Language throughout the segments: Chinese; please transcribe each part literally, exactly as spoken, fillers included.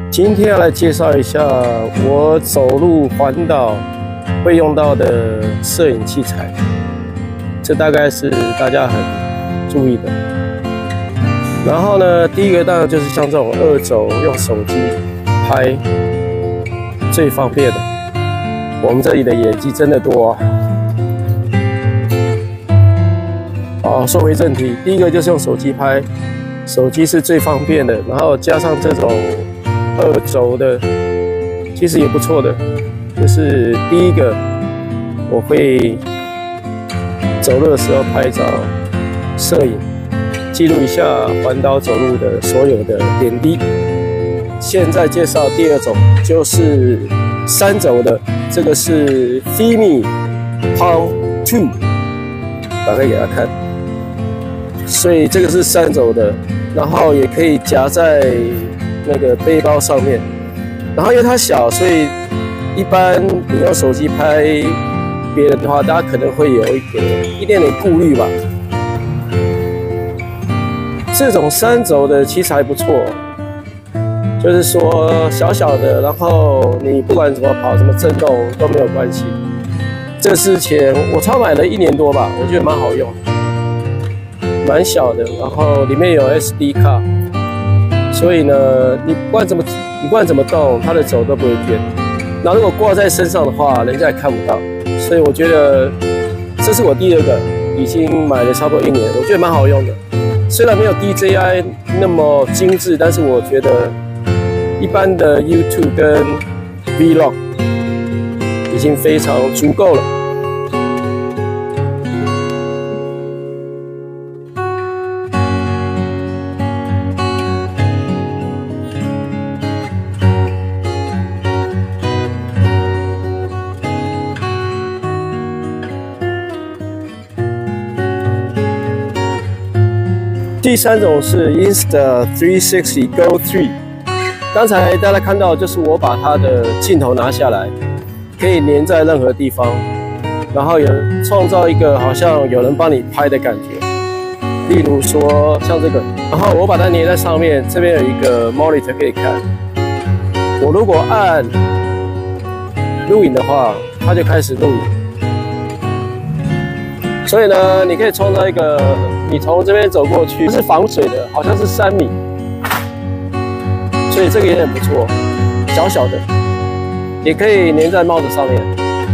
今天要来介绍一下我走路环岛会用到的摄影器材，这大概是大家很注意的。然后呢，第一个当然就是像这种二轴用手机拍最方便的。我们这里的野鸡真的多啊。好，说回正题，第一个就是用手机拍，手机是最方便的，然后加上这种二轴的，其实也不错的。就是第一个，我会走路的时候拍照摄影，记录一下环岛走路的所有的点滴。现在介绍第二种，就是三轴的，这个是 Fimi Palm 二，打开给大家看。所以这个是三轴的，然后也可以夹在那个背包上面。然后因为它小，所以一般你用手机拍别人的话，大家可能会有一个一点点顾虑吧。这种三轴的其实还不错，就是说小小的，然后你不管怎么跑、怎么震动都没有关系。这之前我超买了一年多吧，我觉得蛮好用。蛮小的，然后里面有 S D 卡，所以呢，你不管怎么你不管怎么动，它的轴都不会变。那如果挂在身上的话，人家也看不到。所以我觉得这是我第二个，已经买了差不多一年，我觉得蛮好用的。虽然没有 D J I 那么精致，但是我觉得一般的 YouTube 跟 Vlog 已经非常足够了。第三种是 Insta 三百六十 Go 三，刚才大家看到就是我把它的镜头拿下来，可以粘在任何地方，然后有创造一个好像有人帮你拍的感觉。例如说像这个，然后我把它粘在上面，这边有一个 monitor 可以看。我如果按录影的话，它就开始录影。所以呢，你可以创造一个，你从这边走过去，它是防水的，好像是三米，所以这个也很不错，小小的，也可以粘在帽子上面。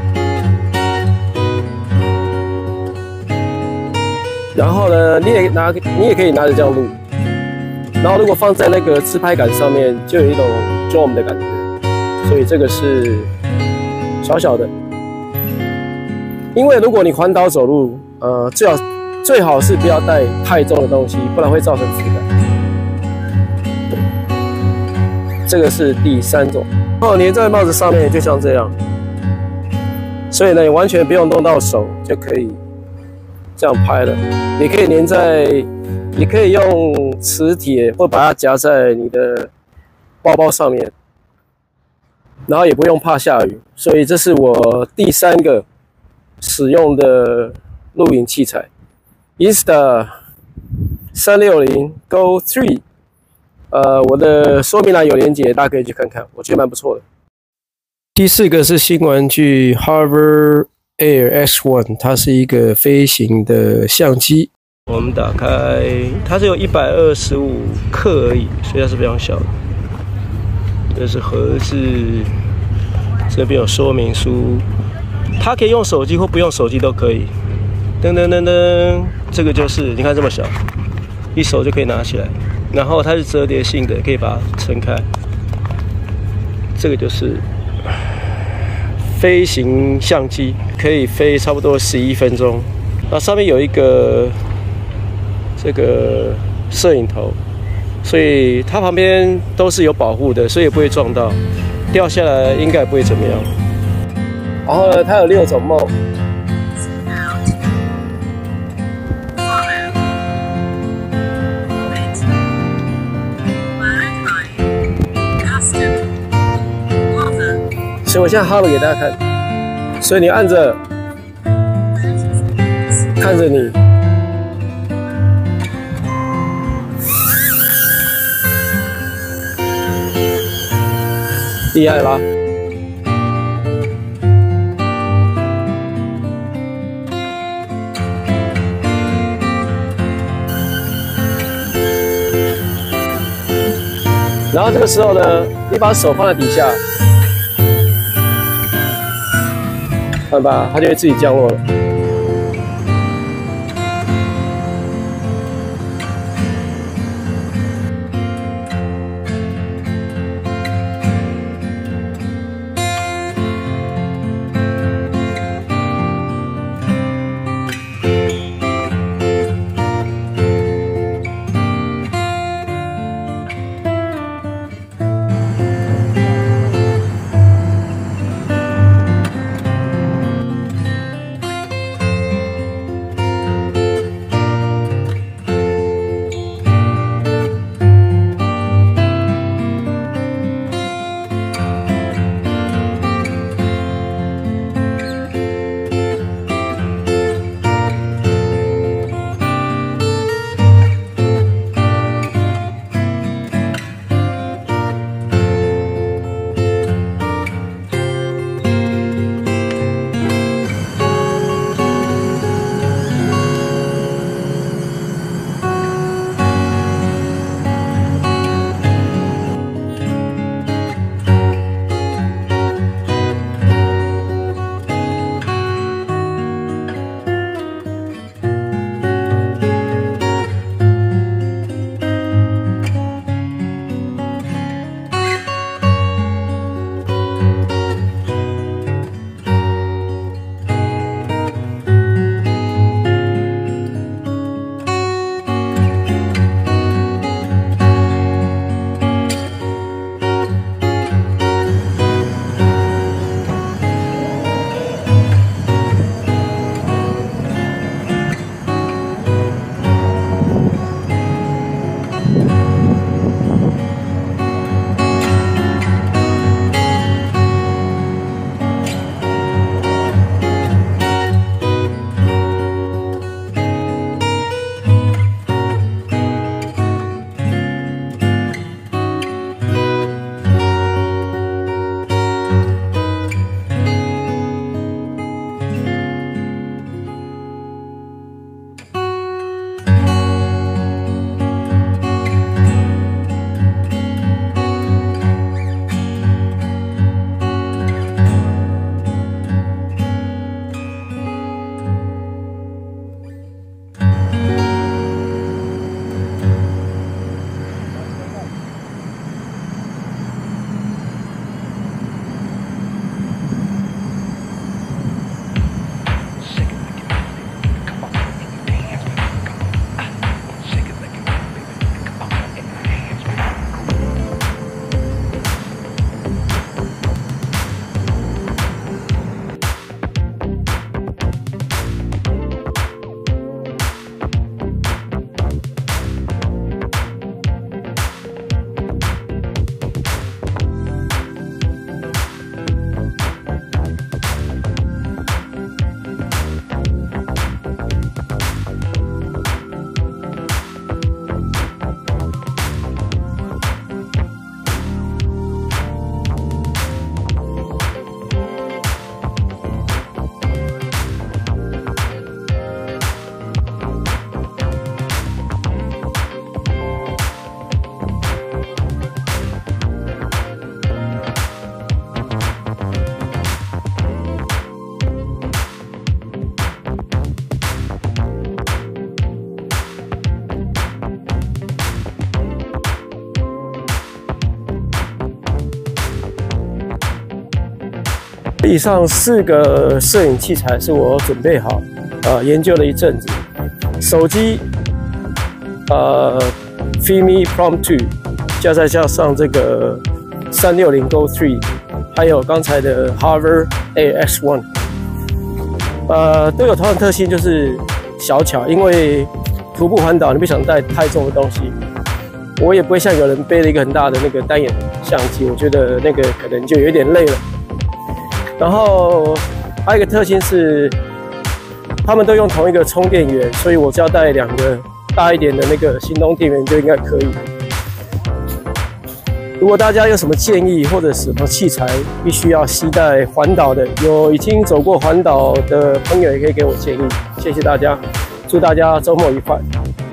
然后呢，你也拿，你也可以拿着这样录，然后如果放在那个自拍杆上面，就有一种 zoom 的感觉，所以这个是小小的。因为如果你环岛走路，呃，最好最好是不要带太重的东西，不然会造成负担。这个是第三种，然后粘在帽子上面，就像这样。所以呢，你完全不用动到手就可以这样拍了。你可以粘在，你可以用磁铁或把它夹在你的包包上面，然后也不用怕下雨。所以这是我第三个使用的录影器材 ，Insta 三六零 Go 三，呃，我的说明栏有连结，大家可以去看看，我觉得蛮不错的。第四个是新玩具 Harvard Air X 一， 它是一个飞行的相机。我们打开，它只有一百二十五克而已，所以它是非常小的。这是盒子，这边有说明书。它可以用手机或不用手机都可以。噔噔噔噔，这个就是你看这么小，一手就可以拿起来。然后它是折叠性的，可以把它撑开。这个就是飞行相机，可以飞差不多十一分钟。那上面有一个这个摄影头，所以它旁边都是有保护的，所以也不会撞到，掉下来应该也不会怎么样。然后呢，它有六种mode。所以我现在哈了给大家看，所以你按着，看着你， 厉害啦！然后这个时候呢，你把手放在底下，看吧，它就会自己降落了。以上四个摄影器材是我准备好，呃，研究了一阵子。手机，呃 ，Fimi Prom 二，加再加上这个三六零 Go 三，还有刚才的 Harvard A X 一，呃，都有同样的特性，就是小巧。因为徒步环岛，你不想带太重的东西，我也不会像有人背了一个很大的那个单眼相机，我觉得那个可能就有点累了。然后还有一个特性是，他们都用同一个充电源，所以我只要带两个大一点的那个行动电源就应该可以。 如果大家有什么建议或者什么器材必须要携带环岛的，有已经走过环岛的朋友也可以给我建议。谢谢大家，祝大家周末愉快。